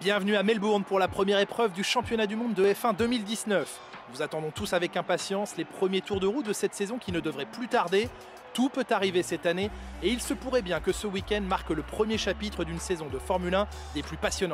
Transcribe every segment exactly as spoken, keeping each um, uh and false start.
Bienvenue à Melbourne pour la première épreuve du championnat du monde de F un deux mille dix-neuf. Nous attendons tous avec impatience les premiers tours de roue de cette saison qui ne devrait plus tarder. Tout peut arriver cette année et il se pourrait bien que ce week-end marque le premier chapitre d'une saison de Formule un des plus passionnantes.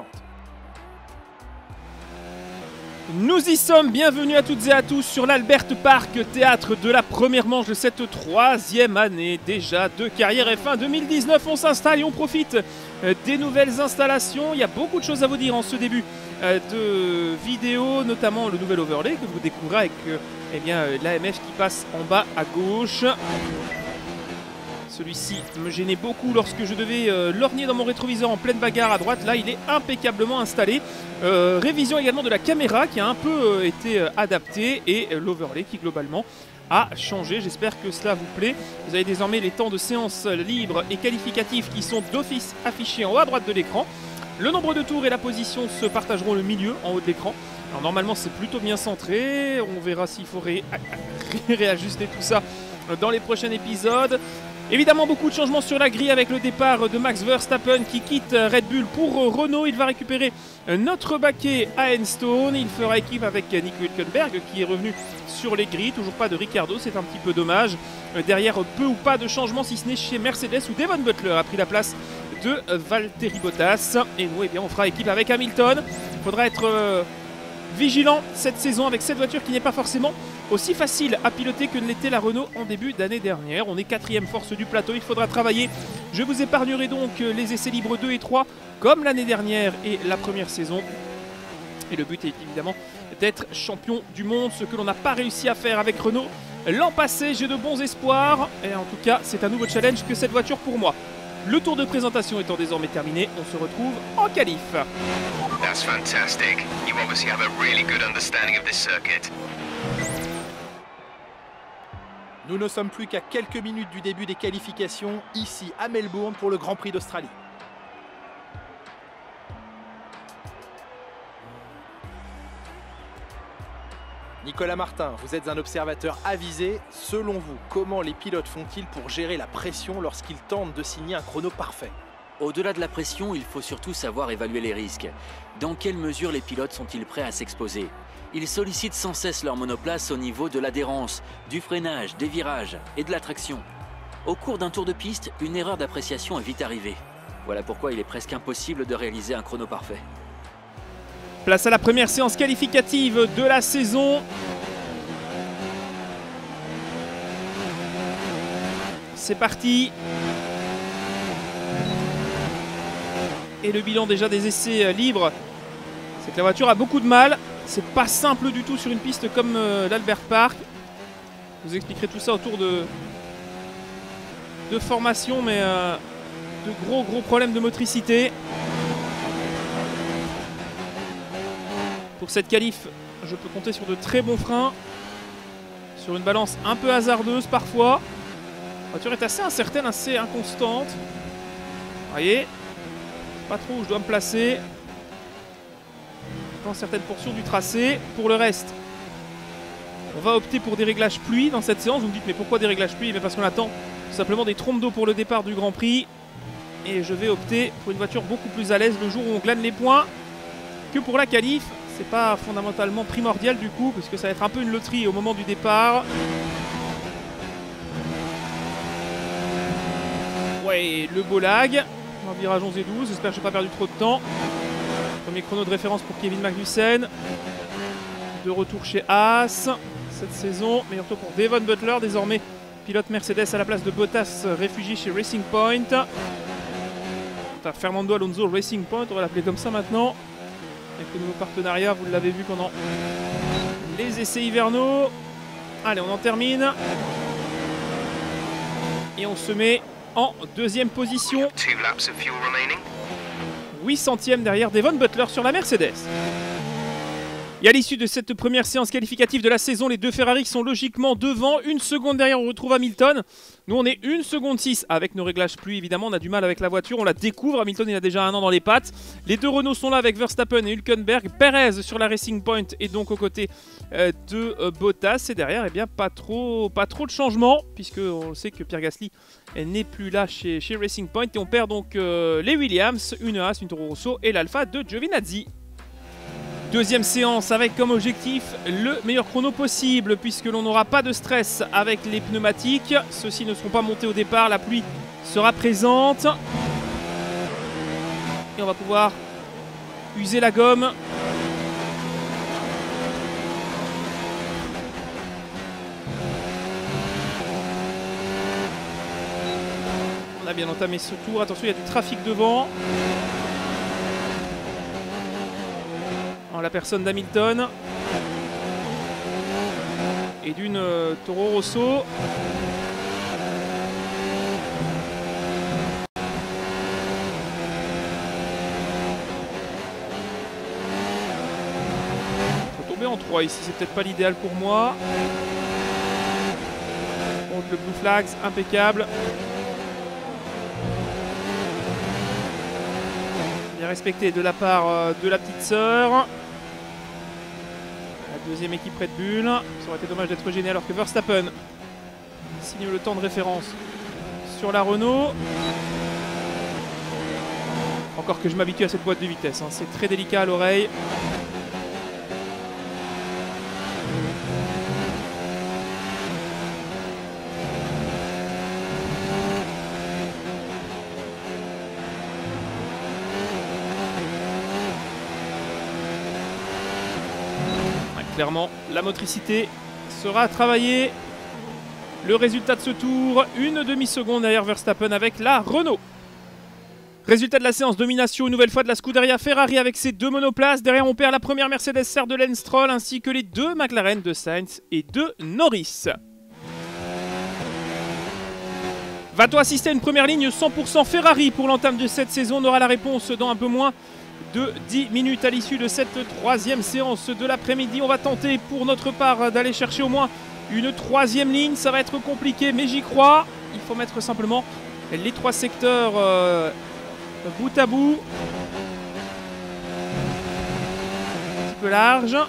Nous y sommes, bienvenue à toutes et à tous sur l'Albert Park, théâtre de la première manche de cette troisième année déjà de carrière F un deux mille dix-neuf. On s'installe et on profite des nouvelles installations. Il y a beaucoup de choses à vous dire en ce début de vidéo, notamment le nouvel overlay que vous découvrez avec eh bien, l'A M F qui passe en bas à gauche. Celui-ci me gênait beaucoup lorsque je devais euh, lorgner dans mon rétroviseur en pleine bagarre à droite. Là, il est impeccablement installé. Euh, révision également de la caméra qui a un peu euh, été euh, adaptée et euh, l'overlay qui globalement a changé. J'espère que cela vous plaît. Vous avez désormais les temps de séance libres et qualificatifs qui sont d'office affichés en haut à droite de l'écran. Le nombre de tours et la position se partageront le milieu en haut de l'écran. Alors normalement, c'est plutôt bien centré. On verra s'il faut ré réajuster tout ça dans les prochains épisodes. Évidemment, beaucoup de changements sur la grille avec le départ de Max Verstappen qui quitte Red Bull pour Renault. Il va récupérer notre baquet à Enstone. Il fera équipe avec Nico Hülkenberg qui est revenu sur les grilles. Toujours pas de Ricciardo, c'est un petit peu dommage. Derrière, peu ou pas de changements, si ce n'est chez Mercedes où Devon Butler a pris la place de Valtteri Bottas. Et nous, eh bien, on fera équipe avec Hamilton. Il faudra être euh, vigilant cette saison avec cette voiture qui n'est pas forcément aussi facile à piloter que ne l'était la Renault en début d'année dernière. On est quatrième force du plateau, il faudra travailler. Je vous épargnerai donc les essais libres deux et trois comme l'année dernière et la première saison. Et le but est évidemment d'être champion du monde, ce que l'on n'a pas réussi à faire avec Renault l'an passé. J'ai de bons espoirs et en tout cas c'est un nouveau challenge que cette voiture pour moi. Le tour de présentation étant désormais terminé, on se retrouve en qualif. That's fantastic. You obviously have a really good understanding of this circuit. Nous ne sommes plus qu'à quelques minutes du début des qualifications, ici à Melbourne pour le Grand Prix d'Australie. Nicolas Martin, vous êtes un observateur avisé. Selon vous, comment les pilotes font-ils pour gérer la pression lorsqu'ils tentent de signer un chrono parfait? Au-delà de la pression, il faut surtout savoir évaluer les risques. Dans quelle mesure les pilotes sont-ils prêts à s'exposer? Ils sollicitent sans cesse leur monoplace au niveau de l'adhérence, du freinage, des virages et de la traction. Au cours d'un tour de piste, une erreur d'appréciation est vite arrivée. Voilà pourquoi il est presque impossible de réaliser un chrono parfait. Place à la première séance qualificative de la saison. C'est parti. Et le bilan déjà des essais libres, c'est que la voiture a beaucoup de mal. C'est pas simple du tout sur une piste comme euh, l'Albert Park. Je vous expliquerai tout ça autour de, de formation, mais euh, de gros gros problèmes de motricité. Pour cette qualif, je peux compter sur de très bons freins. Sur une balance un peu hasardeuse parfois. La voiture est assez incertaine, assez inconstante. Vous voyez, pas trop où je dois me placer dans certaines portions du tracé. Pour le reste, on va opter pour des réglages pluie dans cette séance. Vous me dites mais pourquoi des réglages pluie? Mais parce qu'on attend tout simplement des trompes d'eau pour le départ du Grand Prix. Et je vais opter pour une voiture beaucoup plus à l'aise le jour où on glane les points que pour la qualif. C'est pas fondamentalement primordial du coup, parce que ça va être un peu une loterie au moment du départ. Ouais, le beau lag. En virage onze et douze, j'espère que je n'ai pas perdu trop de temps. Premier chrono de référence pour Kevin Magnussen. De retour chez Haas cette saison. Meilleur tour pour Devon Butler, désormais pilote Mercedes à la place de Bottas, réfugié chez Racing Point. Enfin, Fernando Alonso Racing Point, on va l'appeler comme ça maintenant. Avec le nouveau partenariat, vous l'avez vu pendant les essais hivernaux. Allez, on en termine. Et on se met en deuxième position. huit centièmes derrière Devon Butler sur la Mercedes. Et à l'issue de cette première séance qualificative de la saison, les deux Ferrari sont logiquement devant. Une seconde derrière, on retrouve Hamilton. Nous, on est une seconde six avec nos réglages pluie. Évidemment, on a du mal avec la voiture. On la découvre. Hamilton, il a déjà un an dans les pattes. Les deux Renault sont là avec Verstappen et Hülkenberg. Perez sur la Racing Point et donc aux côtés euh, de euh, Bottas. Et derrière, eh bien, pas trop, pas trop de changements, puisque on sait que Pierre Gasly n'est plus là chez, chez Racing Point. Et on perd donc euh, les Williams, une Haas, une Toro Rosso et l'Alpha de Giovinazzi. Deuxième séance avec comme objectif le meilleur chrono possible puisque l'on n'aura pas de stress avec les pneumatiques. Ceux-ci ne seront pas montés au départ, la pluie sera présente. Et on va pouvoir user la gomme. On a bien entamé ce tour, attention il y a du trafic devant. La personne d'Hamilton et d'une euh, Toro Rosso. Faut tomber en trois ici, c'est peut-être pas l'idéal pour moi. Donc le Blue Flags, impeccable. Bien respecté de la part euh, de la petite sœur. La deuxième équipe Red Bull. Ça aurait été dommage d'être gêné alors que Verstappen signe le temps de référence sur la Renault. Encore que je m'habitue à cette boîte de vitesse, hein. C'est très délicat à l'oreille. Clairement, la motricité sera travaillée. Le résultat de ce tour, une demi-seconde derrière Verstappen avec la Renault. Résultat de la séance, domination une nouvelle fois de la Scuderia Ferrari avec ses deux monoplaces. Derrière, on perd la première Mercedes R de Lance Stroll ainsi que les deux McLaren de Sainz et de Norris. Va-t-on assister à une première ligne cent pour cent Ferrari pour l'entame de cette saison? On aura la réponse dans un peu moins de dix minutes à l'issue de cette troisième séance de l'après-midi. On va tenter pour notre part d'aller chercher au moins une troisième ligne. Ça va être compliqué mais j'y crois. Il faut mettre simplement les trois secteurs euh, bout à bout. Un petit peu large.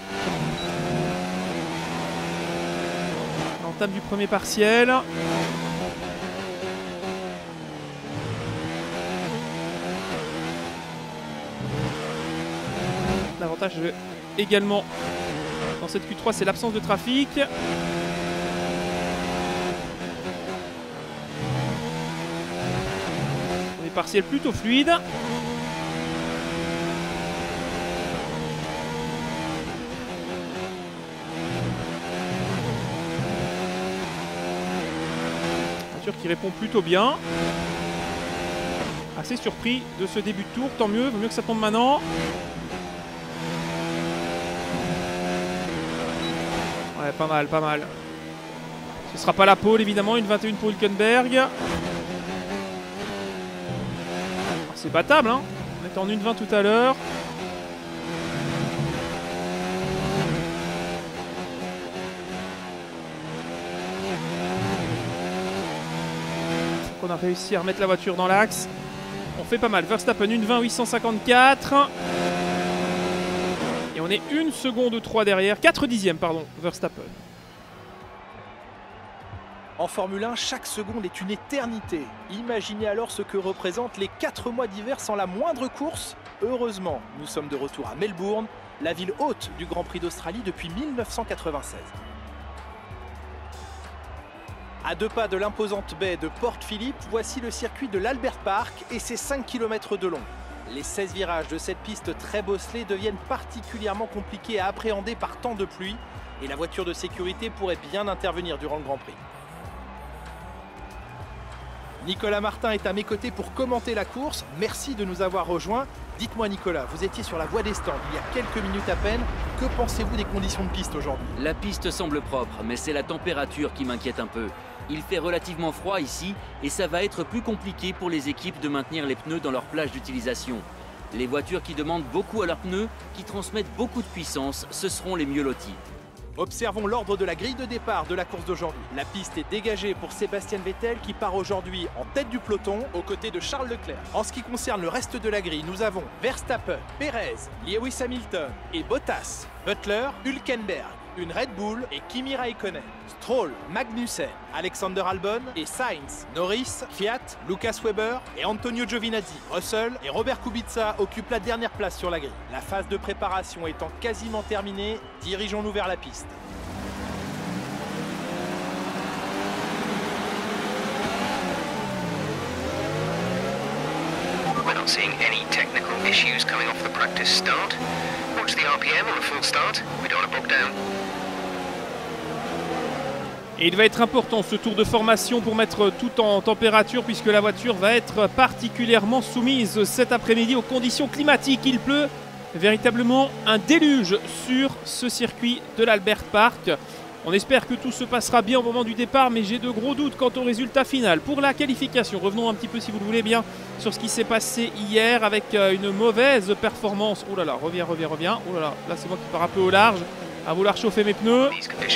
L'entame du premier partiel. L'avantage également dans cette Q trois, c'est l'absence de trafic. Premier partiel plutôt fluide. Voiture qui répond plutôt bien. Assez surpris de ce début de tour, tant mieux, vaut mieux que ça tombe maintenant. Ouais, pas mal, pas mal. Ce sera pas la pole évidemment, une vingt et une pour Hülkenberg. C'est battable, hein. On était en une vingt tout à l'heure. On a réussi à remettre la voiture dans l'axe. On fait pas mal. Verstappen une vingt huit cent cinquante-quatre. Et on est une seconde trois derrière, quatre dixièmes pardon, Verstappen. En Formule un, chaque seconde est une éternité. Imaginez alors ce que représentent les quatre mois d'hiver sans la moindre course. Heureusement, nous sommes de retour à Melbourne, la ville hôte du Grand Prix d'Australie depuis mille neuf cent quatre-vingt-seize. À deux pas de l'imposante baie de Port Phillip, voici le circuit de l'Albert Park et ses cinq kilomètres de long. Les seize virages de cette piste très bosselée deviennent particulièrement compliqués à appréhender par tant de pluie et la voiture de sécurité pourrait bien intervenir durant le Grand Prix. Nicolas Martin est à mes côtés pour commenter la course. Merci de nous avoir rejoints. Dites-moi Nicolas, vous étiez sur la voie des stands il y a quelques minutes à peine. Que pensez-vous des conditions de piste aujourd'hui? La piste semble propre, mais c'est la température qui m'inquiète un peu. Il fait relativement froid ici et ça va être plus compliqué pour les équipes de maintenir les pneus dans leur plage d'utilisation. Les voitures qui demandent beaucoup à leurs pneus, qui transmettent beaucoup de puissance, ce seront les mieux loties. Observons l'ordre de la grille de départ de la course d'aujourd'hui. La piste est dégagée pour Sébastien Vettel qui part aujourd'hui en tête du peloton aux côtés de Charles Leclerc. En ce qui concerne le reste de la grille, nous avons Verstappen, Perez, Lewis Hamilton et Bottas, Butler, Hülkenberg, une Red Bull et Kimi Raikkonen, Stroll, Magnussen, Alexander Albon et Sainz, Norris, Fiat, Lucas Weber et Antonio Giovinazzi. Russell et Robert Kubica occupent la dernière place sur la grille. La phase de préparation étant quasiment terminée, dirigeons-nous vers la piste. We're not seeing any technical issues coming off the practice start. Watch the R P M on the full start. We don't want to bog down. Et il va être important ce tour de formation pour mettre tout en température puisque la voiture va être particulièrement soumise cet après-midi aux conditions climatiques. Il pleut véritablement un déluge sur ce circuit de l'Albert Park. On espère que tout se passera bien au moment du départ, mais j'ai de gros doutes quant au résultat final. Pour la qualification, revenons un petit peu si vous le voulez bien sur ce qui s'est passé hier avec une mauvaise performance. Oh là là, reviens, reviens, reviens. Oh là là, là c'est moi qui pars un peu au large. À vouloir chauffer mes pneus.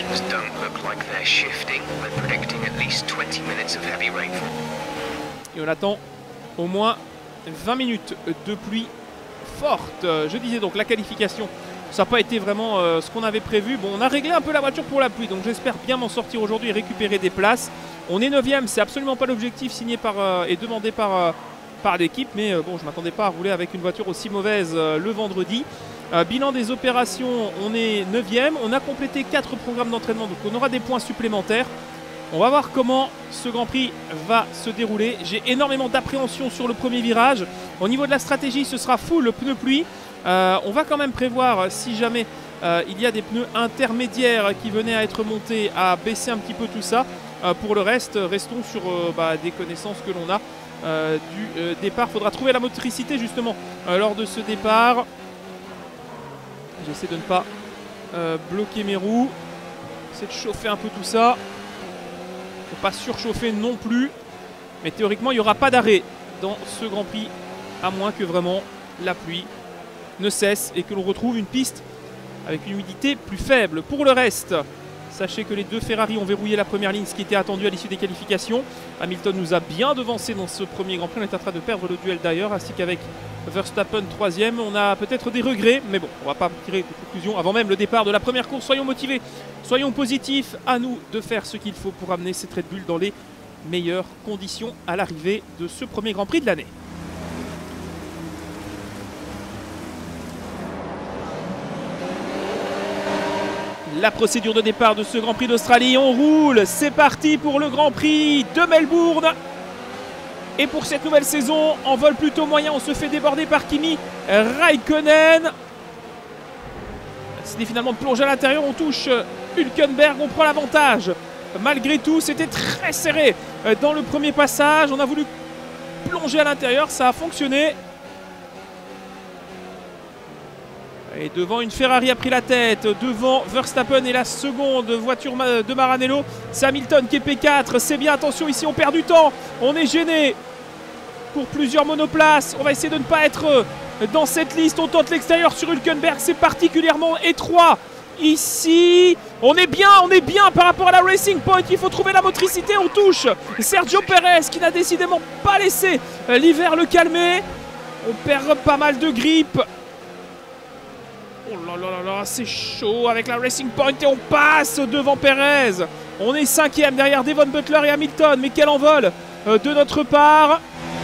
Et on attend au moins vingt minutes de pluie forte. Je disais donc la qualification, ça n'a pas été vraiment euh, ce qu'on avait prévu. Bon, on a réglé un peu la voiture pour la pluie, donc j'espère bien m'en sortir aujourd'hui et récupérer des places. On est neuvième, c'est absolument pas l'objectif signé par, euh, et demandé par, euh, par l'équipe, mais euh, bon, je ne m'attendais pas à rouler avec une voiture aussi mauvaise euh, le vendredi. Euh, bilan des opérations, on est neuvième. On a complété quatre programmes d'entraînement, donc on aura des points supplémentaires. On va voir comment ce Grand Prix va se dérouler. J'ai énormément d'appréhension sur le premier virage. Au niveau de la stratégie, ce sera full pneu pluie. Euh, on va quand même prévoir, si jamais euh, il y a des pneus intermédiaires qui venaient à être montés, à baisser un petit peu tout ça. Euh, pour le reste, restons sur euh, bah, des connaissances que l'on a euh, du euh, départ. Il faudra trouver la motricité justement euh, lors de ce départ. J'essaie de ne pas euh, bloquer mes roues. J'essaie de chauffer un peu tout ça. Il ne faut pas surchauffer non plus. Mais théoriquement, il n'y aura pas d'arrêt dans ce Grand Prix. À moins que vraiment la pluie ne cesse et que l'on retrouve une piste avec une humidité plus faible. Pour le reste, sachez que les deux Ferrari ont verrouillé la première ligne, ce qui était attendu à l'issue des qualifications. Hamilton nous a bien devancé dans ce premier Grand Prix. On est en train de perdre le duel d'ailleurs, ainsi qu'avec Verstappen troisième. On a peut-être des regrets, mais bon, on ne va pas tirer de conclusion avant même le départ de la première course. Soyons motivés, soyons positifs. À nous de faire ce qu'il faut pour amener cette Red Bull dans les meilleures conditions à l'arrivée de ce premier Grand Prix de l'année. La procédure de départ de ce Grand Prix d'Australie, on roule, c'est parti pour le Grand Prix de Melbourne. Et pour cette nouvelle saison, en vol plutôt moyen, on se fait déborder par Kimi Raikkonen. C'était finalement de plonger à l'intérieur, on touche Hülkenberg, on prend l'avantage. Malgré tout, c'était très serré dans le premier passage, on a voulu plonger à l'intérieur, ça a fonctionné. Et devant, une Ferrari a pris la tête, devant Verstappen et la seconde voiture de Maranello, c'est Hamilton qui est P quatre, c'est bien, attention ici on perd du temps, on est gêné pour plusieurs monoplaces, on va essayer de ne pas être dans cette liste, on tente l'extérieur sur Hülkenberg, c'est particulièrement étroit ici, on est bien, on est bien par rapport à la Racing Point, il faut trouver la motricité, on touche Sergio Perez qui n'a décidément pas laissé l'hiver le calmer, on perd pas mal de grippe. Oh là là là là, c'est chaud avec la Racing Point et on passe devant Perez. On est cinquième derrière Devon Butler et Hamilton, mais quel envol euh, de notre part.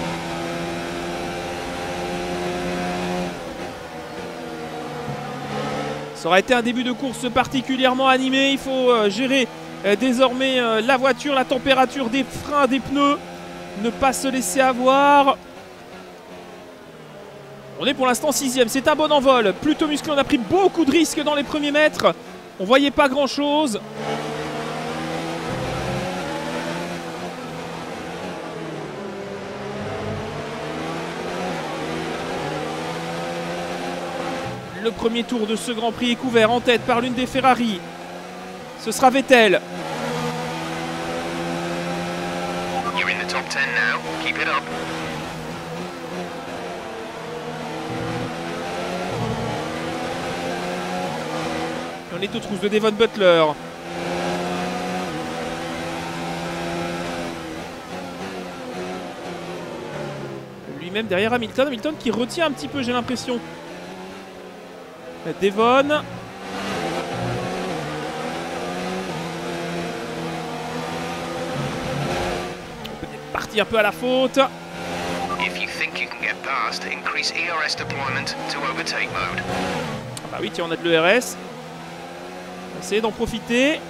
Ça aurait été un début de course particulièrement animé. Il faut euh, gérer euh, désormais euh, la voiture, la température des freins, des pneus. Ne pas se laisser avoir. On est pour l'instant sixième, c'est un bon envol, plutôt musclé, on a pris beaucoup de risques dans les premiers mètres. On voyait pas grand chose. Le premier tour de ce Grand Prix est couvert en tête par l'une des Ferrari. Ce sera Vettel. You're in the top ten now. Keep it up. dans les deux trousses de Devon Butler. Lui-même derrière Hamilton. Hamilton qui retient un petit peu, j'ai l'impression. Devon. On peut partir un peu à la faute. If you think you can get past, increase E R S deployment to overtake mode. Ah bah oui, tiens, on a de l'E R S. On va essayer d'en profiter.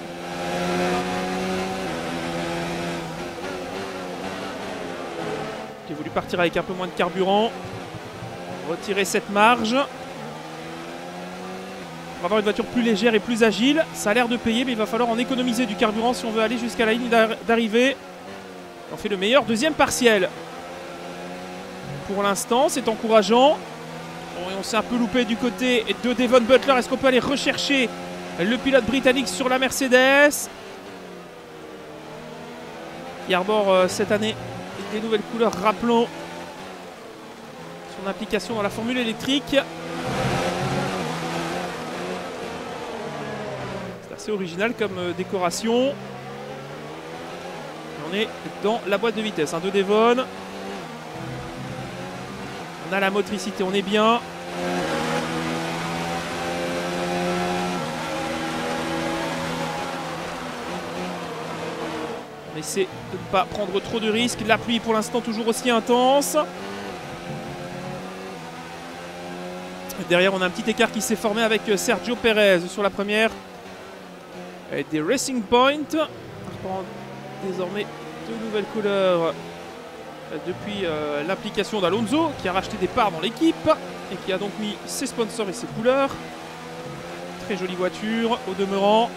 J'ai voulu partir avec un peu moins de carburant. Retirer cette marge. On va avoir une voiture plus légère et plus agile. Ça a l'air de payer, mais il va falloir en économiser du carburant si on veut aller jusqu'à la ligne d'arrivée. On fait le meilleur deuxième partiel. Pour l'instant, c'est encourageant. Bon, et on s'est un peu loupé du côté de Devon Butler. Est-ce qu'on peut aller rechercher le pilote britannique sur la Mercedes qui arbore euh, cette année des nouvelles couleurs, rappelons son implication dans la formule électrique. C'est assez original comme euh, décoration. Et on est dans la boîte de vitesse hein, de Devon. On a la motricité, on est bien. On essaie de ne pas prendre trop de risques. La pluie pour l'instant toujours aussi intense. Derrière on a un petit écart qui s'est formé avec Sergio Perez sur la première. Et des Racing Point. On reprend désormais de nouvelles couleurs depuis euh, l'implication d'Alonso qui a racheté des parts dans l'équipe et qui a donc mis ses sponsors et ses couleurs. Très jolie voiture au demeurant.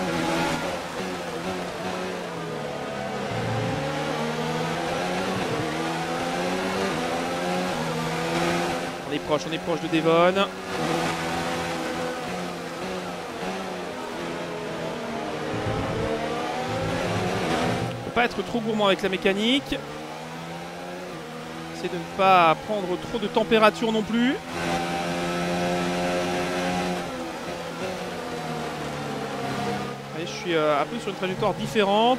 On est proche, on est proche de Devon. Faut pas être trop gourmand avec la mécanique. De ne pas prendre trop de température non plus. Allez, je suis euh, un peu sur une trajectoire différente.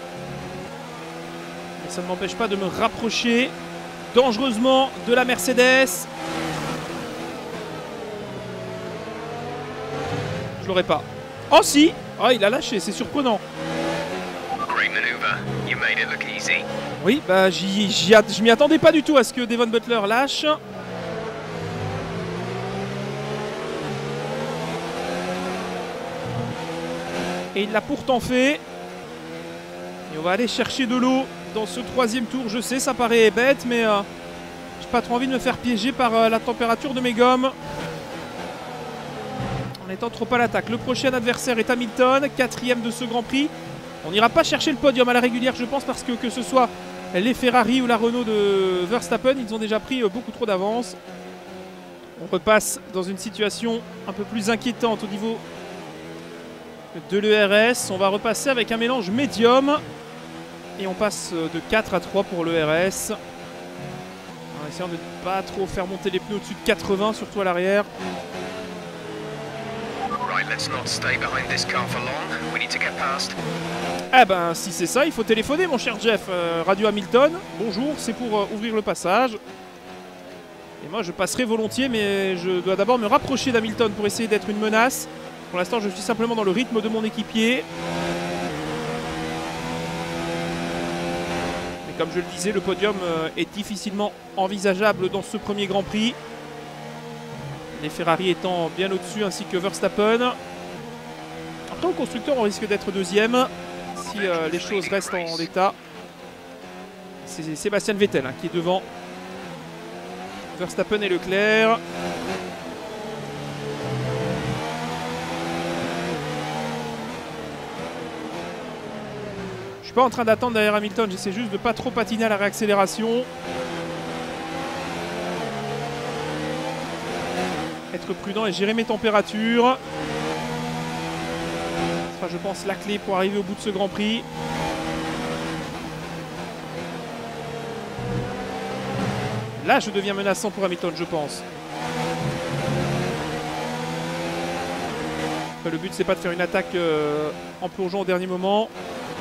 Mais ça ne m'empêche pas de me rapprocher dangereusement de la Mercedes. Je l'aurais pas. Oh si! Oh, il a lâché, c'est surprenant. Great maneuver. You made it look easy. Oui, bah j'y, j'y, je m'y attendais pas du tout à ce que Devon Butler lâche. Et il l'a pourtant fait. Et on va aller chercher de l'eau dans ce troisième tour. Je sais, ça paraît bête, mais euh, j'ai pas trop envie de me faire piéger par euh, la température de mes gommes. En étant trop à l'attaque. Le prochain adversaire est Hamilton, quatrième de ce Grand Prix. On n'ira pas chercher le podium à la régulière, je pense, parce que que ce soit les Ferrari ou la Renault de Verstappen, ils ont déjà pris beaucoup trop d'avance. On repasse dans une situation un peu plus inquiétante au niveau de l'E R S. On va repasser avec un mélange médium. Et on passe de quatre à trois pour l'E R S. En essayant de ne pas trop faire monter les pneus au-dessus de quatre-vingts, surtout à l'arrière. Let's not stay behind this car for long. We need to get past. Eh ben, si c'est ça, il faut téléphoner, mon cher Jeff. Euh, Radio Hamilton, bonjour, c'est pour euh, ouvrir le passage. Et moi, je passerai volontiers, mais je dois d'abord me rapprocher d'Hamilton pour essayer d'être une menace. Pour l'instant, je suis simplement dans le rythme de mon équipier. Mais comme je le disais, le podium euh, est difficilement envisageable dans ce premier Grand Prix. Les Ferrari étant bien au-dessus, ainsi que Verstappen. Après, au constructeur, on risque d'être deuxième si euh, les choses restent en l'état. C'est Sébastien Vettel hein, qui est devant Verstappen et Leclerc. Je suis pas en train d'attendre derrière Hamilton, j'essaie juste de pas trop patiner à la réaccélération. Être prudent et gérer mes températures. Ce sera, je pense, la clé pour arriver au bout de ce Grand Prix. Là, je deviens menaçant pour Hamilton, je pense. Après, le but, c'est pas de faire une attaque euh, en plongeant au dernier moment.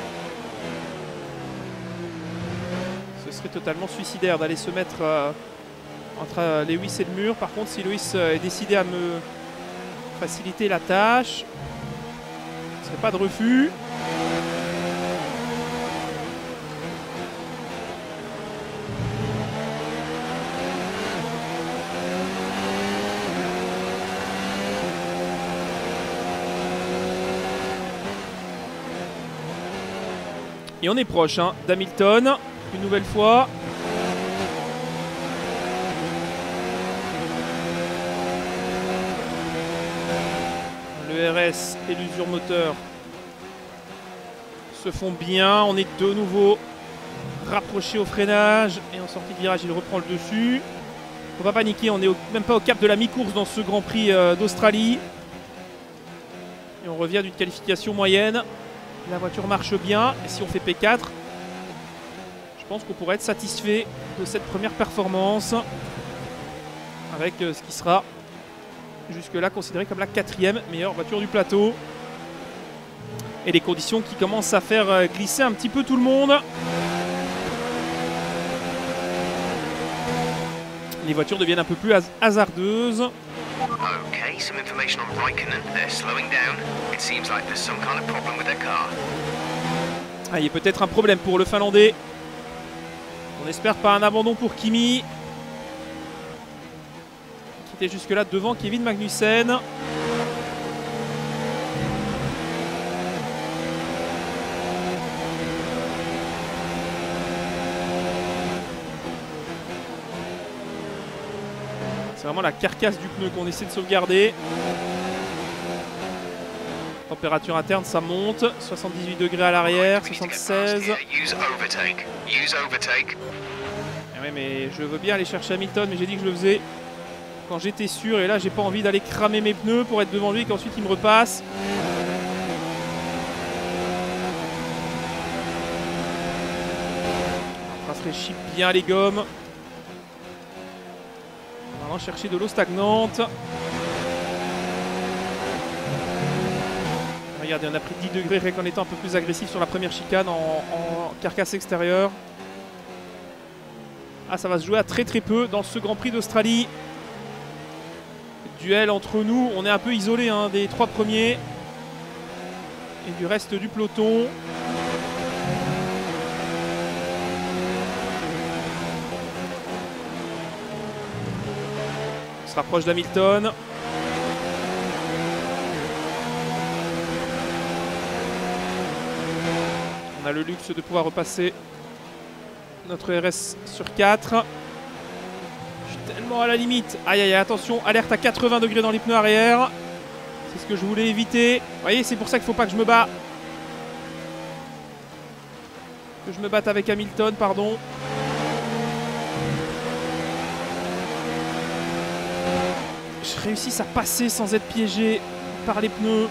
Ce serait totalement suicidaire d'aller se mettre euh, entre euh, Lewis et le mur. Par contre, si Lewis euh, est décidé à me faciliter la tâche, ce serait pas de refus. Et on est proche hein, d'Hamilton, une nouvelle fois. Le R S et l'usure moteur se font bien. On est de nouveau rapproché au freinage. Et en sortie de virage, il reprend le dessus. Faut pas paniquer, on n'est même pas au cap de la mi-course dans ce Grand Prix euh, d'Australie. Et on revient d'une qualification moyenne. La voiture marche bien et si on fait P quatre, je pense qu'on pourrait être satisfait de cette première performance avec ce qui sera jusque-là considéré comme la quatrième meilleure voiture du plateau. Et les conditions qui commencent à faire glisser un petit peu tout le monde. Les voitures deviennent un peu plus hasardeuses. Okay, some information on Raikkonen. They're slowing down. It seems like there's some kind of problem with their car. Ah, il y a peut-être un problème pour le Finlandais. On espère pas un abandon pour Kimi, qui était jusque-là devant Kevin Magnussen. C'est vraiment la carcasse du pneu qu'on essaie de sauvegarder. Température interne, ça monte. soixante-dix-huit degrés à l'arrière, soixante-seize. Eh ouais, mais je veux bien aller chercher Hamilton, mais j'ai dit que je le faisais quand j'étais sûr. Et là, j'ai pas envie d'aller cramer mes pneus pour être devant lui et qu'ensuite il me repasse. On rafraîchit bien les gommes. On va chercher de l'eau stagnante. Regardez, on a pris dix degrés rien qu'en étant un peu plus agressif sur la première chicane en, en carcasse extérieure. Ah, ça va se jouer à très très peu dans ce Grand Prix d'Australie. Duel entre nous, on est un peu isolé hein, des trois premiers et du reste du peloton. On se rapproche d'Hamilton. On a le luxe de pouvoir repasser notre R S sur quatre. Je suis tellement à la limite. Aïe aïe, attention, alerte à quatre-vingts degrés dans les pneus arrière. C'est ce que je voulais éviter. Vous voyez, c'est pour ça qu'il ne faut pas que je me bats. Que je me batte avec Hamilton, pardon. Je réussis à passer sans être piégé par les pneus.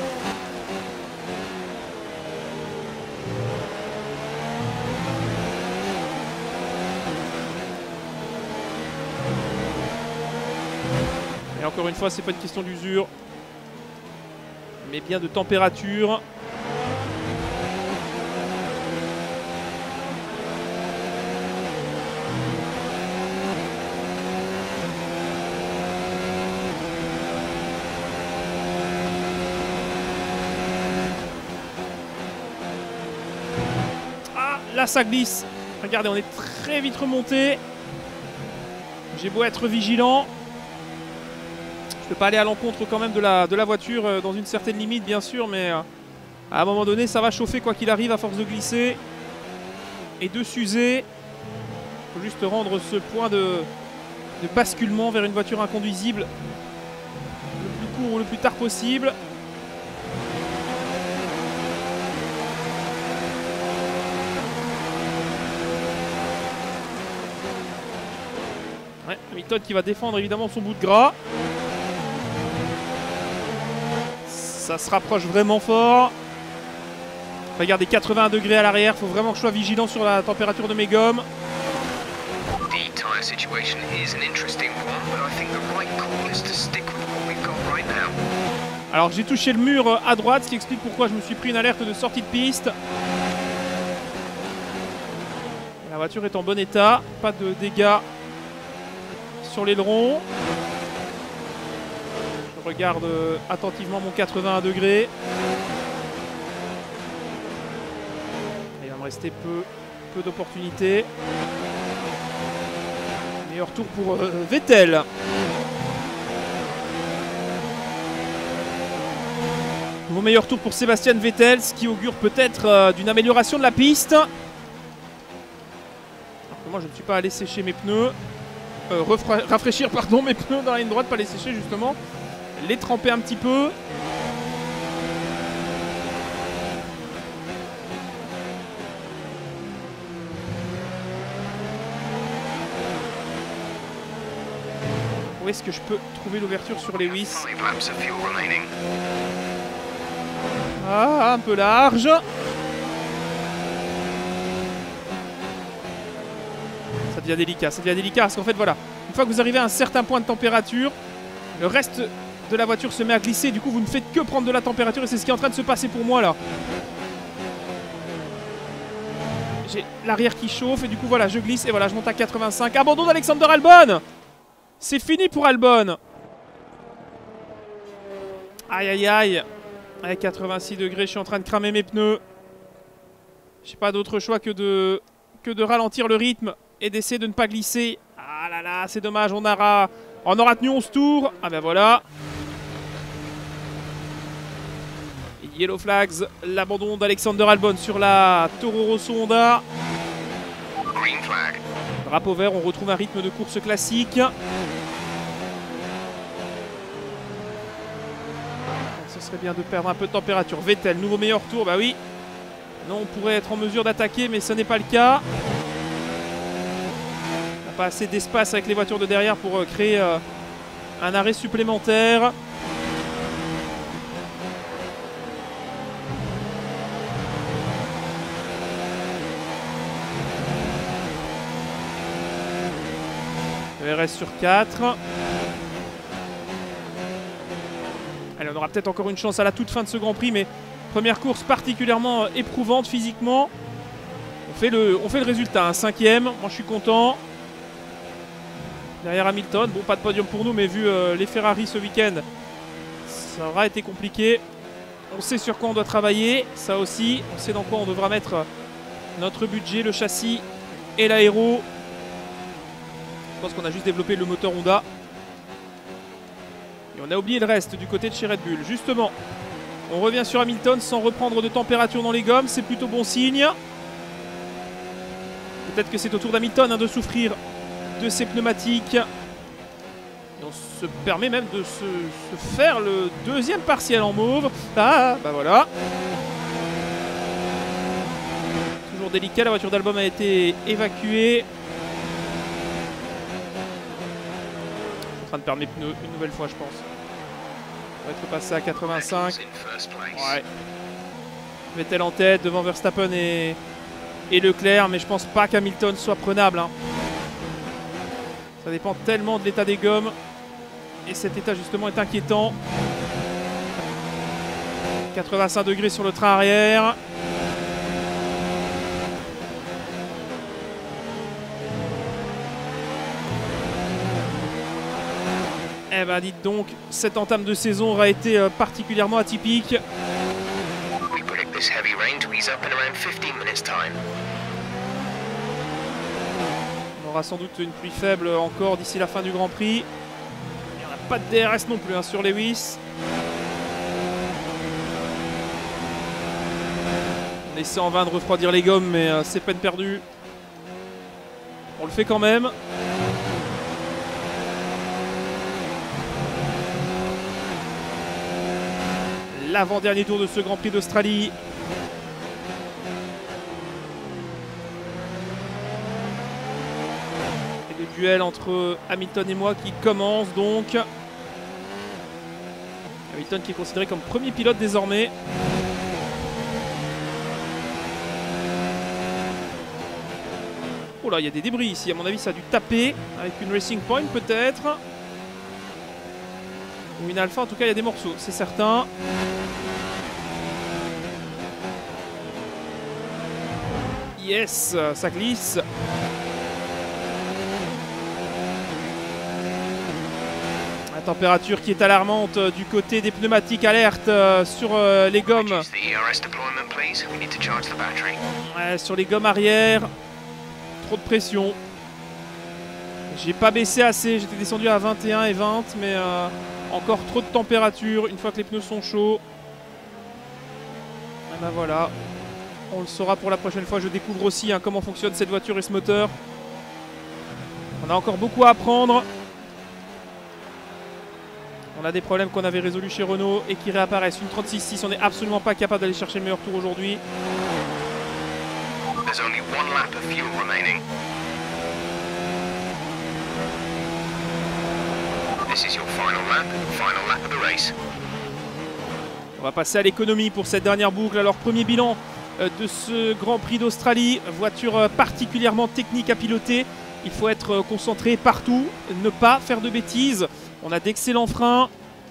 Et encore une fois, c'est pas une question d'usure, mais bien de température. Ah, là ça glisse. Regardez, on est très vite remonté. J'ai beau être vigilant. Je peux pas aller à l'encontre quand même de la, de la voiture euh, dans une certaine limite bien sûr, mais euh, à un moment donné ça va chauffer quoi qu'il arrive à force de glisser et de s'user. Il faut juste rendre ce point de, de basculement vers une voiture inconduisible le plus court ou le plus tard possible. Ouais, Hamilton qui va défendre évidemment son bout de gras. Ça se rapproche vraiment fort. Regardez, quatre-vingts degrés à l'arrière. Il faut vraiment que je sois vigilant sur la température de mes gommes. Alors j'ai touché le mur à droite, ce qui explique pourquoi je me suis pris une alerte de sortie de piste. La voiture est en bon état, pas de dégâts sur l'aileron. Je regarde attentivement mon quatre-vingt-un degrés. Il va me rester peu, peu d'opportunités. Meilleur tour pour euh, Vettel. Nouveau meilleur tour pour Sébastien Vettel, ce qui augure peut-être euh, d'une amélioration de la piste. Alors que moi je ne suis pas allé sécher mes pneus. Euh, rafraîchir pardon, mes pneus dans la ligne droite, pas les sécher justement. Les tremper un petit peu. Où est-ce que je peux trouver l'ouverture sur Lewis? Ah, un peu large. Ça devient délicat, ça devient délicat parce qu'en fait voilà, une fois que vous arrivez à un certain point de température, le reste de la voiture se met à glisser, du coup vous ne faites que prendre de la température et c'est ce qui est en train de se passer pour moi là. J'ai l'arrière qui chauffe et du coup voilà, je glisse et voilà, je monte à quatre-vingt-cinq. Abandon d'Alexander Albon. C'est fini pour Albon. Aïe aïe aïe. À quatre-vingt-six degrés, je suis en train de cramer mes pneus. J'ai pas d'autre choix que de, que de ralentir le rythme et d'essayer de ne pas glisser. Ah là là, c'est dommage, on aura, on aura tenu onze tours. Ah ben voilà. Yellow Flags, l'abandon d'Alexander Albon sur la Toro Rosso Honda. Green flag. Drapeau vert, on retrouve un rythme de course classique. Ce serait bien de perdre un peu de température. Vettel, nouveau meilleur tour, bah oui. Non, on pourrait être en mesure d'attaquer, mais ce n'est pas le cas. On n'a pas assez d'espace avec les voitures de derrière pour créer euh, un arrêt supplémentaire. Le R S sur quatre. Allez, on aura peut-être encore une chance à la toute fin de ce Grand Prix, mais première course particulièrement éprouvante physiquement. On fait le, on fait le résultat, un cinquième. Moi, je suis content. Derrière Hamilton, bon, pas de podium pour nous, mais vu euh, les Ferrari ce week-end, ça aura été compliqué. On sait sur quoi on doit travailler, ça aussi. On sait dans quoi on devra mettre notre budget, le châssis et l'aéro. Je pense qu'on a juste développé le moteur Honda. Et on a oublié le reste du côté de chez Red Bull. Justement, on revient sur Hamilton sans reprendre de température dans les gommes. C'est plutôt bon signe. Peut-être que c'est au tour d'Hamilton hein, de souffrir de ses pneumatiques. Et on se permet même de se, se faire le deuxième partiel en mauve. Ah, bah voilà. Toujours délicat. La voiture d'Albon a été évacuée. En train de perdre mes pneus une nouvelle fois, je pense. On va être passé à quatre-vingt-cinq. Ouais. Vettel en tête devant Verstappen et, et Leclerc, mais je pense pas qu'Hamilton soit prenable. Hein. Ça dépend tellement de l'état des gommes. Et cet état justement est inquiétant. quatre-vingt-cinq degrés sur le train arrière. Eh ben dites donc, cette entame de saison aura été euh, particulièrement atypique. On aura sans doute une pluie faible encore d'ici la fin du Grand Prix. Il n'y en a pas de D R S non plus hein, sur Lewis. On essaie en vain de refroidir les gommes, mais euh, c'est peine perdue. On le fait quand même. L'avant-dernier tour de ce Grand Prix d'Australie. Et le duel entre Hamilton et moi qui commence donc. Hamilton qui est considéré comme premier pilote désormais. Oh là, il y a des débris ici. À mon avis, ça a dû taper avec une Racing Point peut-être. Ou une Alpha, en tout cas il y a des morceaux, c'est certain. Yes, ça glisse. La température qui est alarmante euh, du côté des pneumatiques, alerte euh, sur euh, les gommes. Ouais, sur les gommes arrière. Trop de pression. J'ai pas baissé assez, j'étais descendu à vingt et un et vingt, mais euh, encore trop de température une fois que les pneus sont chauds. Et ben voilà. On le saura pour la prochaine fois. Je découvre aussi hein, comment fonctionne cette voiture et ce moteur. On a encore beaucoup à apprendre. On a des problèmes qu'on avait résolus chez Renault et qui réapparaissent. Une trente-six six, on n'est absolument pas capable d'aller chercher le meilleur tour aujourd'hui. On va passer à l'économie pour cette dernière boucle. Alors premier bilan de ce Grand Prix d'Australie, voiture particulièrement technique à piloter. Il faut être concentré partout, ne pas faire de bêtises. On a d'excellents freins.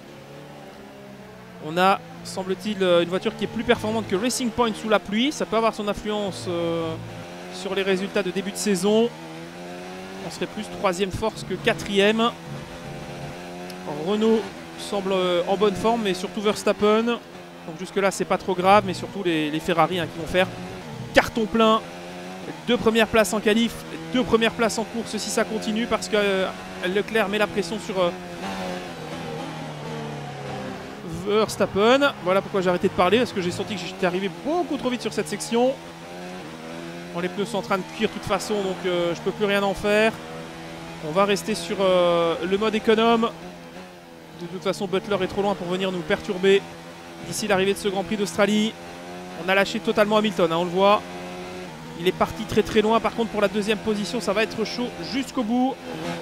On a, semble-t-il, une voiture qui est plus performante que Racing Point sous la pluie. Ça peut avoir son influence euh, sur les résultats de début de saison. On serait plus troisième force que quatrième. Renault semble en bonne forme, mais surtout Verstappen. Donc jusque-là, c'est pas trop grave, mais surtout les, les Ferrari hein, qui vont faire carton plein. Deux premières places en qualif, deux premières places en course si ça continue, parce que euh, Leclerc met la pression sur euh, Verstappen. Voilà pourquoi j'ai arrêté de parler, parce que j'ai senti que j'étais arrivé beaucoup trop vite sur cette section. Bon, les pneus sont en train de cuire de toute façon, donc euh, je peux plus rien en faire. On va rester sur euh, le mode économe. De toute façon, Butler est trop loin pour venir nous perturber d'ici l'arrivée de ce Grand Prix d'Australie. On a lâché totalement Hamilton, hein, on le voit. Il est parti très très loin. Par contre, pour la deuxième position, ça va être chaud jusqu'au bout.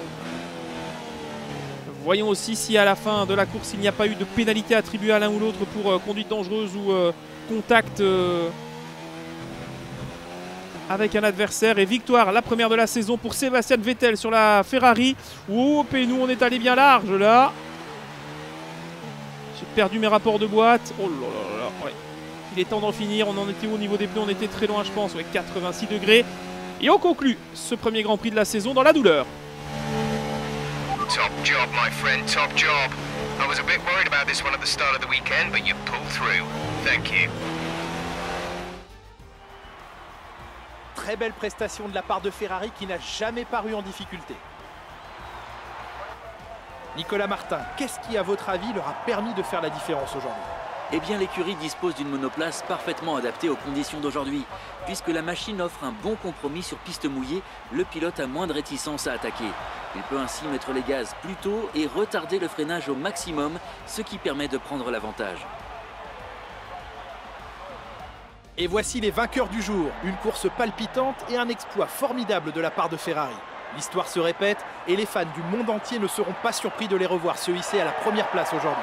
Voyons aussi si à la fin de la course, il n'y a pas eu de pénalité attribuée à l'un ou l'autre pour euh, conduite dangereuse ou euh, contact euh, avec un adversaire. Et victoire, la première de la saison pour Sébastien Vettel sur la Ferrari. Oh, et nous, on est allé bien large là. J'ai perdu mes rapports de boîte. Oh là là là, ouais. Il est temps d'en finir. On en était où au niveau des pneus? On était très loin, je pense, avec quatre-vingt-six degrés. Et on conclut ce premier Grand Prix de la saison dans la douleur. Top job, my friend, top job. I was a bit worried about this one at the start of the weekend, but you pulled through. Thank you. Très belle prestation de la part de Ferrari qui n'a jamais paru en difficulté. Nicolas Martin, qu'est-ce qui, à votre avis, leur a permis de faire la différence aujourd'hui? Eh bien, l'écurie dispose d'une monoplace parfaitement adaptée aux conditions d'aujourd'hui. Puisque la machine offre un bon compromis sur piste mouillée, le pilote a moins de réticence à attaquer. Il peut ainsi mettre les gaz plus tôt et retarder le freinage au maximum, ce qui permet de prendre l'avantage. Et voici les vainqueurs du jour. Une course palpitante et un exploit formidable de la part de Ferrari. L'histoire se répète et les fans du monde entier ne seront pas surpris de les revoir se hisser à la première place aujourd'hui.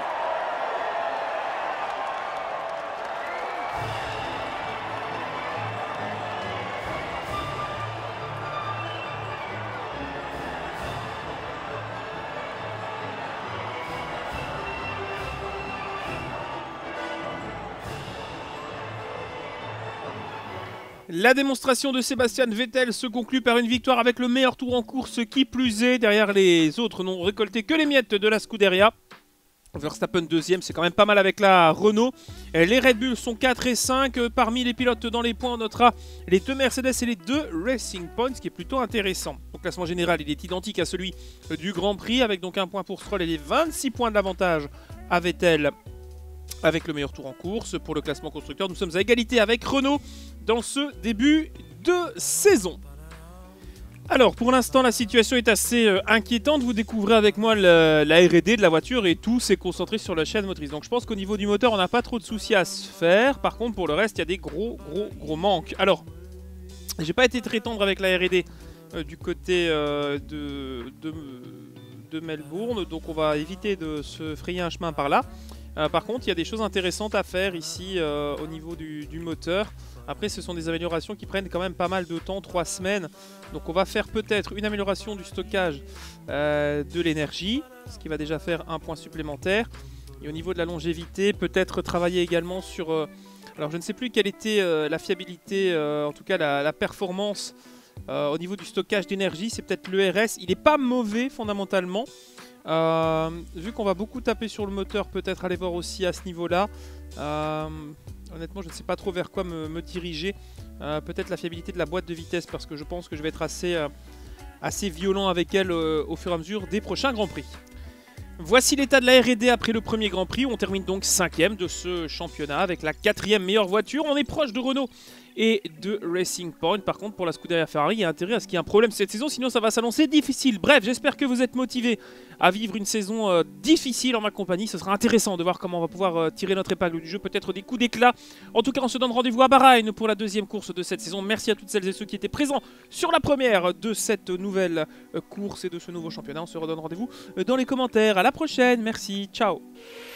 La démonstration de Sébastien Vettel se conclut par une victoire avec le meilleur tour en course qui plus est. Derrière, les autres n'ont récolté que les miettes de la Scuderia. Verstappen deuxième, c'est quand même pas mal avec la Renault. Les Red Bull sont quatre et cinq. Parmi les pilotes dans les points, on notera les deux Mercedes et les deux Racing Points, ce qui est plutôt intéressant. Au classement général, il est identique à celui du Grand Prix, avec donc un point pour Stroll et les vingt-six points de l'avantage à Vettel avec le meilleur tour en course. Pour le classement constructeur, nous sommes à égalité avec Renault dans ce début de saison. Alors, pour l'instant, la situation est assez euh, inquiétante. Vous découvrez avec moi le, la R et D de la voiture et tout s'est concentré sur la chaîne motrice. Donc, je pense qu'au niveau du moteur, on n'a pas trop de soucis à se faire. Par contre, pour le reste, il y a des gros, gros, gros manques. Alors, j'ai pas été très tendre avec la R et D euh, du côté euh, de, de, de Melbourne. Donc, on va éviter de se frayer un chemin par là. Euh, par contre, il y a des choses intéressantes à faire ici euh, au niveau du, du moteur. Après, ce sont des améliorations qui prennent quand même pas mal de temps, trois semaines. Donc on va faire peut-être une amélioration du stockage euh, de l'énergie, ce qui va déjà faire un point supplémentaire. Et au niveau de la longévité, peut-être travailler également sur... Euh, alors je ne sais plus quelle était euh, la fiabilité, euh, en tout cas la, la performance euh, au niveau du stockage d'énergie. C'est peut-être l'E R S. Il n'est pas mauvais fondamentalement. Euh, vu qu'on va beaucoup taper sur le moteur, peut-être aller voir aussi à ce niveau-là. Euh, honnêtement, je ne sais pas trop vers quoi me, me diriger. Euh, peut-être la fiabilité de la boîte de vitesse, parce que je pense que je vais être assez, euh, assez violent avec elle euh, au fur et à mesure des prochains Grands Prix. Voici l'état de la R et D après le premier Grand Prix. On termine donc cinquième de ce championnat avec la quatrième meilleure voiture. On est proche de Renault et de Racing Point. Par contre, pour la Scuderia Ferrari, il y a intérêt à ce qu'il y ait un problème cette saison, sinon ça va s'annoncer difficile. Bref, j'espère que vous êtes motivés à vivre une saison euh, difficile en ma compagnie. Ce sera intéressant de voir comment on va pouvoir euh, tirer notre épingle du jeu, peut-être des coups d'éclat. En tout cas, on se donne rendez-vous à Bahreïn pour la deuxième course de cette saison. Merci à toutes celles et ceux qui étaient présents sur la première de cette nouvelle euh, course et de ce nouveau championnat. On se redonne rendez-vous dans les commentaires. À la prochaine, merci, ciao.